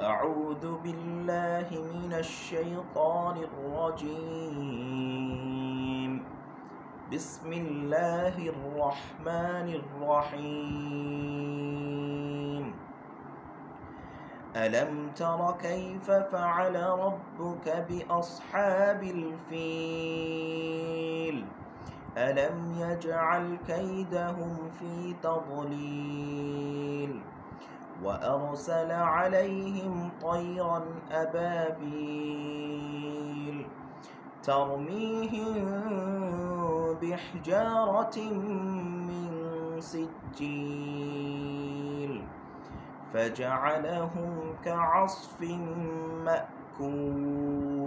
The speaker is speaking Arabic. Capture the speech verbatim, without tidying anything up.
أعوذ بالله من الشيطان الرجيم. بسم الله الرحمن الرحيم. ألم تر كيف فعل ربك بأصحاب الفيل ألم يجعل كيدهم في تضليل وأرسل عليهم طيرا أبابيل ترميهم بحجارة من سجيل فجعلهم كعصف مأكول.